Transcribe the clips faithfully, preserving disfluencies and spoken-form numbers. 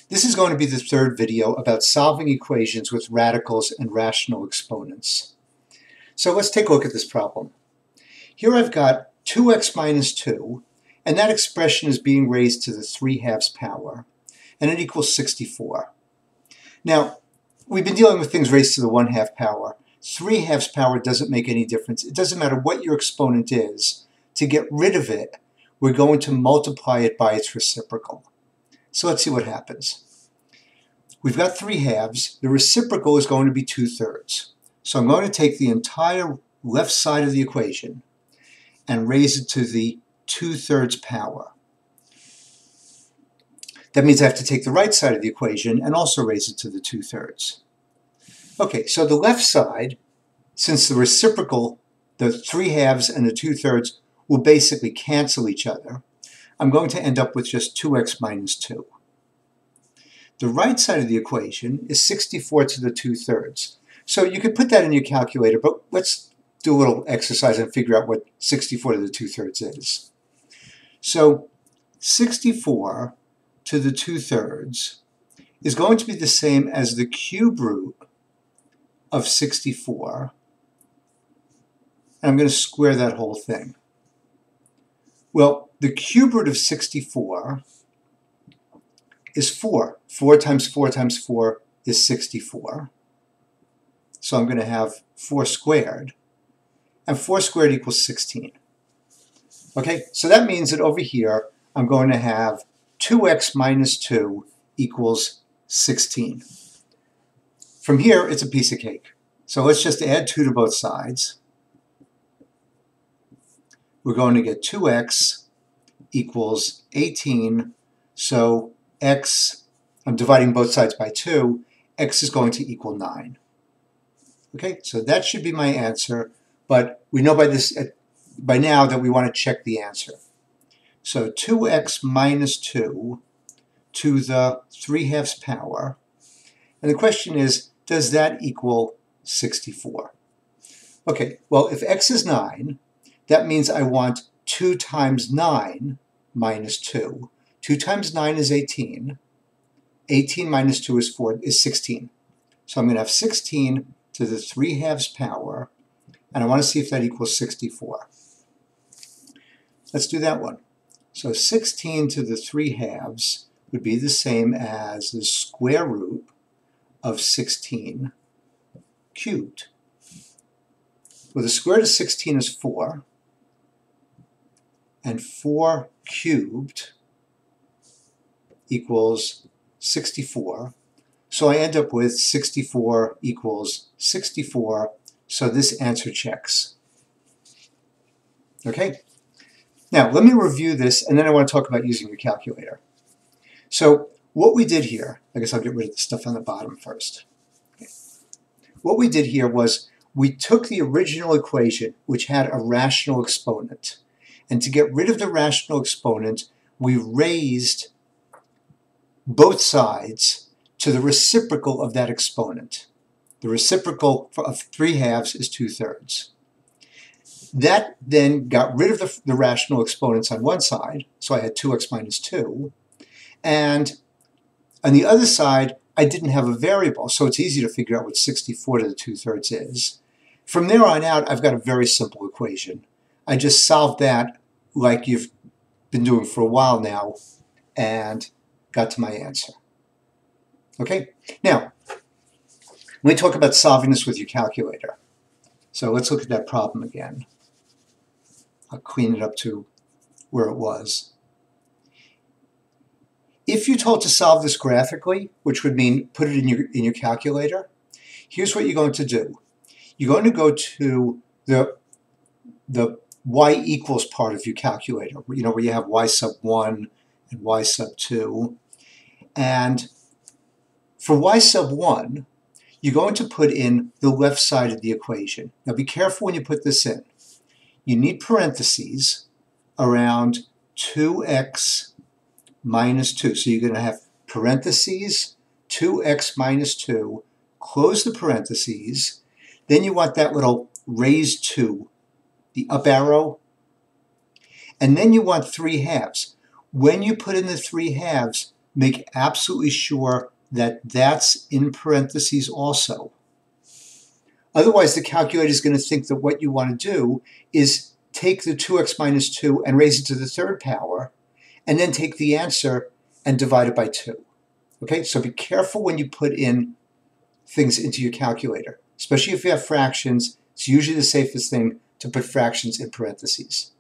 This is going to be the third video about solving equations with radicals and rational exponents. So let's take a look at this problem. Here I've got two x minus two, and that expression is being raised to the three halves power, and it equals sixty-four. Now, we've been dealing with things raised to the one half power. three halves power doesn't make any difference. It doesn't matter what your exponent is. To get rid of it, we're going to multiply it by its reciprocal. So let's see what happens. We've got three halves. The reciprocal is going to be two thirds. So I'm going to take the entire left side of the equation and raise it to the two thirds power. That means I have to take the right side of the equation and also raise it to the two thirds. Okay, so the left side, since the reciprocal, the three halves and the two thirds will basically cancel each other, I'm going to end up with just two x minus two. The right side of the equation is sixty-four to the two thirds. So you could put that in your calculator, but let's do a little exercise and figure out what sixty-four to the two thirds is. So sixty-four to the two thirds is going to be the same as the cube root of sixty-four. And I'm going to square that whole thing. Well, the cube root of sixty-four is four. four times four times four is sixty-four. So I'm going to have four squared. And four squared equals sixteen. Okay, so that means that over here, I'm going to have two x minus two equals sixteen. From here, it's a piece of cake. So let's just add two to both sides. We're going to get two x equals eighteen. So x, I'm dividing both sides by two, x is going to equal nine. Okay, so that should be my answer, but we know by this by now that we want to check the answer. So two x minus two to the three halves power, and the question is, does that equal sixty-four? Okay, well, if x is nine, that means I want two times nine minus two. two times nine is eighteen. eighteen minus two is four, is sixteen. So I'm going to have sixteen to the three halves power, and I want to see if that equals sixty-four. Let's do that one. So sixteen to the three halves would be the same as the square root of sixteen cubed. Well, the square root of sixteen is four, and four cubed equals sixty-four. So I end up with sixty-four equals sixty-four, so this answer checks. Okay? Now, let me review this, and then I want to talk about using your calculator. So what we did here, I guess I'll get rid of the stuff on the bottom first. Okay. What we did here was we took the original equation, which had a rational exponent, and to get rid of the rational exponent, we raised both sides to the reciprocal of that exponent. The reciprocal of three halves is two thirds. That then got rid of the, the rational exponents on one side, so I had two x minus two, and on the other side, I didn't have a variable, so it's easy to figure out what sixty-four to the two thirds is. From there on out, I've got a very simple equation. I just solved that like you've been doing for a while now, and got to my answer. Okay, now, let me talk about solving this with your calculator. So let's look at that problem again. I'll clean it up to where it was. If you're told to solve this graphically, which would mean put it in your, in your calculator, here's what you're going to do. You're going to go to the, the y equals part of your calculator, you know, where you have y sub one and y sub two. And for y sub one, you're going to put in the left side of the equation. Now be careful when you put this in. You need parentheses around two x minus two. So you're going to have parentheses, two x minus two, close the parentheses. Then you want that little raised two, the up arrow. And then you want three halves. When you put in the three halves, make absolutely sure that that's in parentheses also. Otherwise, the calculator is going to think that what you want to do is take the two x minus two and raise it to the third power, and then take the answer and divide it by two. Okay, so be careful when you put in things into your calculator, especially if you have fractions. It's usually the safest thing to put fractions in parentheses.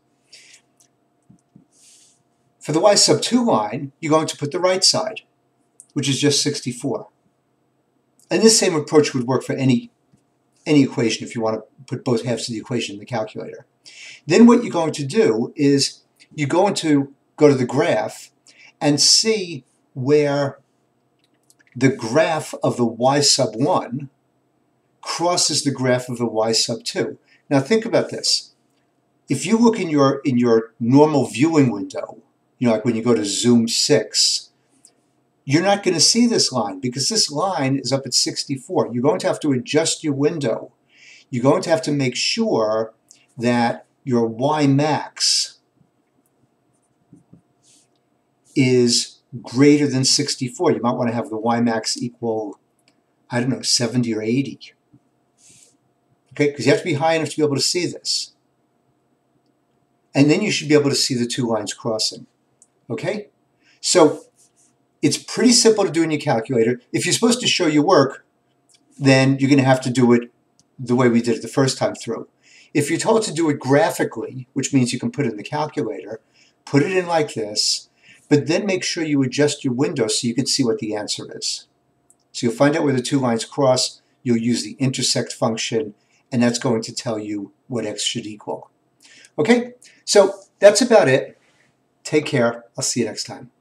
For the y sub two line, you're going to put the right side, which is just sixty-four. And this same approach would work for any, any equation if you want to put both halves of the equation in the calculator. Then what you're going to do is you're going to go to the graph and see where the graph of the y sub one crosses the graph of the y sub two. Now think about this. If you look in your, in your normal viewing window, you know, like when you go to zoom six, you're not going to see this line because this line is up at sixty-four. You're going to have to adjust your window. You're going to have to make sure that your y max is greater than sixty-four. You might want to have the y max equal, I don't know, seventy or eighty. Okay, because you have to be high enough to be able to see this. And then you should be able to see the two lines crossing. Okay, so it's pretty simple to do in your calculator. If you're supposed to show your work, then you're going to have to do it the way we did it the first time through. If you're told to do it graphically, which means you can put it in the calculator, put it in like this, but then make sure you adjust your window so you can see what the answer is. So you'll find out where the two lines cross, you'll use the intersect function, and that's going to tell you what x should equal. Okay, so that's about it. Take care. I'll see you next time.